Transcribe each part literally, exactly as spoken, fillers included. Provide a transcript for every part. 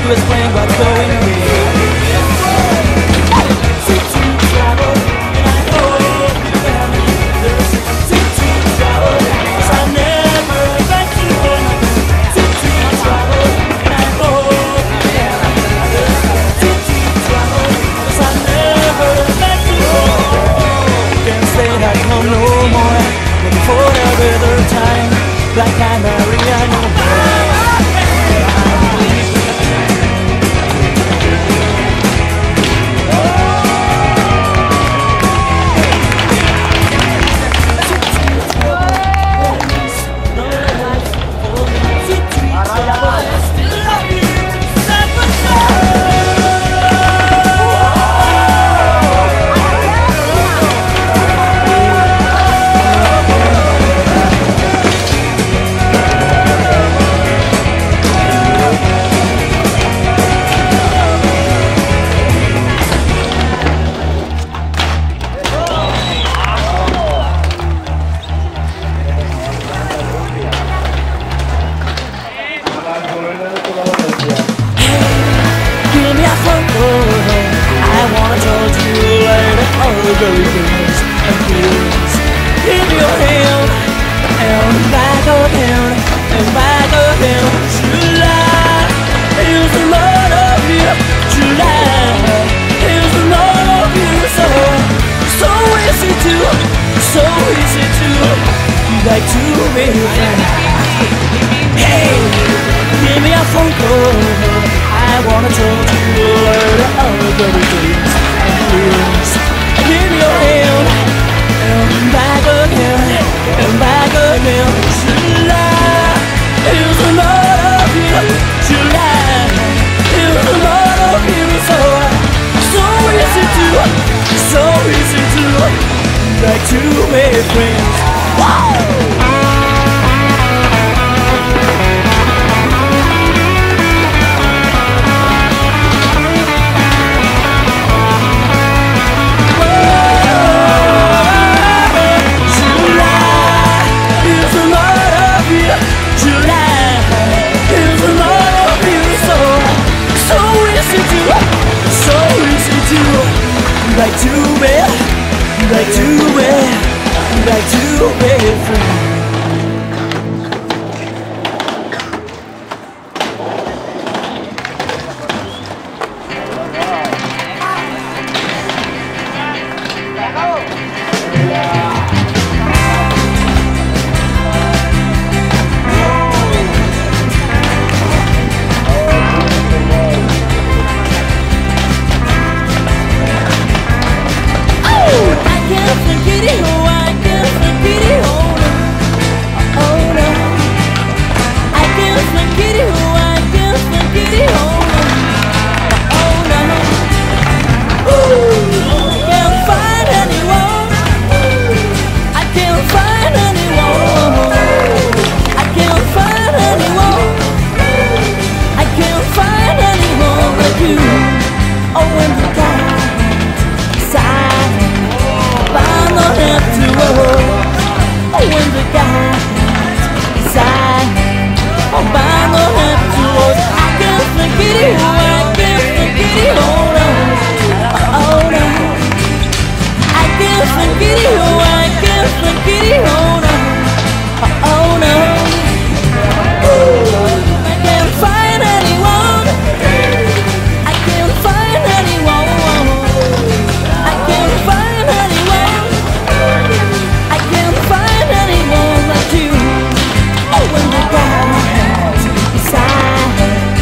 to explain what's going on. Seem to travel, and I hope you have me. Seem to travel, 'cause I never let you go. Seem to travel, and I hope you have me. Seem to travel, 'cause I never let you go. Can't say that no, no more. Looking for a better time, like I'm Maria, no more. Like two baby friends. Hey, give me a phone call. I wanna talk to you all the days and years. Give me your hand and back again and back again. July is a lot of you. July is a lot of you. So so easy to, so easy to, like two baby friends. Wow! Like two bad, like two bad, like two bad friends. When the guy beside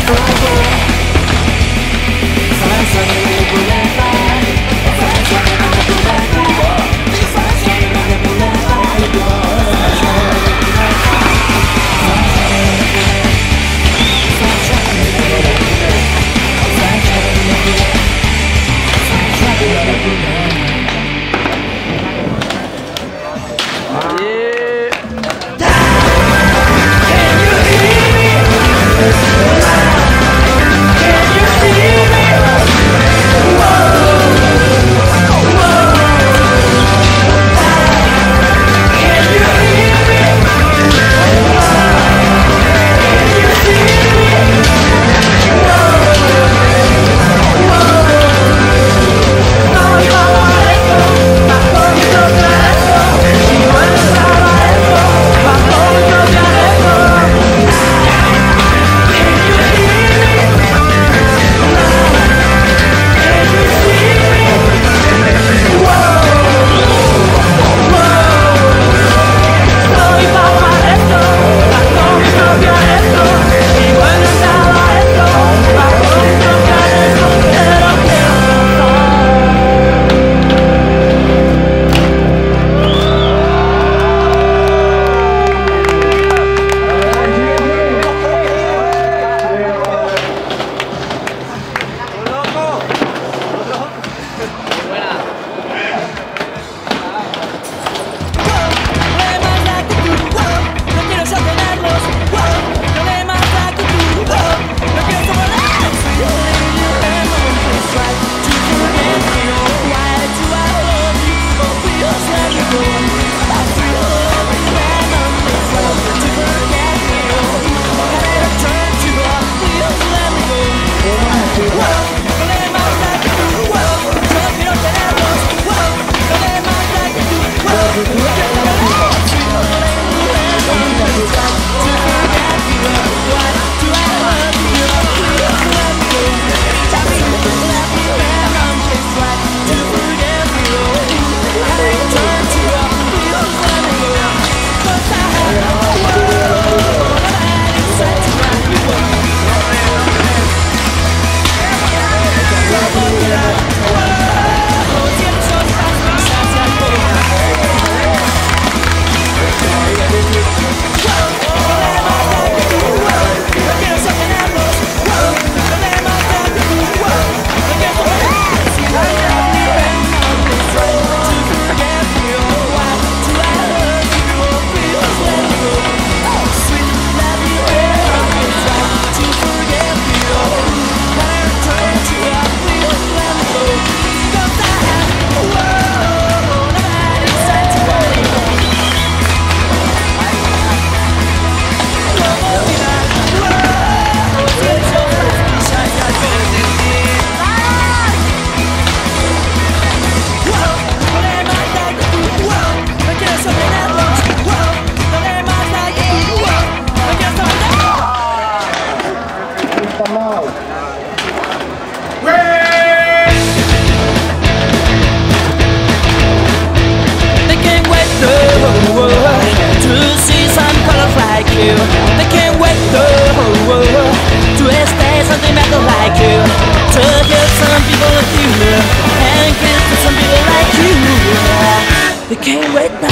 They can't wait now.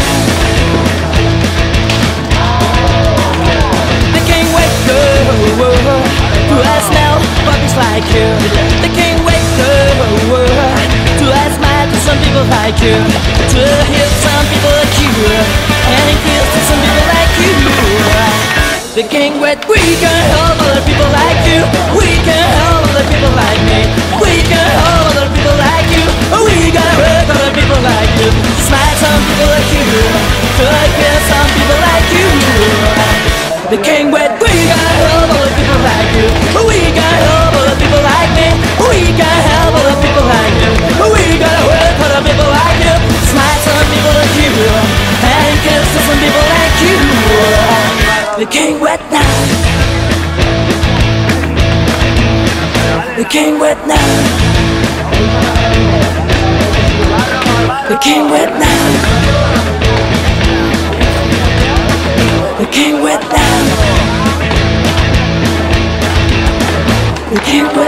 They can't wait, oh, oh, to ask now puppies like you. They can't wait, oh, oh, to ask smile to some people like you, to hear some people like you, and kiss to some people like you. They can't wait. We can help other people like you. We can help other people like me. We can help other people like you. We gotta work other people like you. Smile some people like you. Good kiss some people like you. They can't wait. We gotta help other people like you. We gotta help other people like me. We gotta help other people like you. We gotta work other people like you. Smile some people like you. And kiss some people like you. They can't wait now. They can't wait now. They can't wait now. They can't wait now. We can't wait.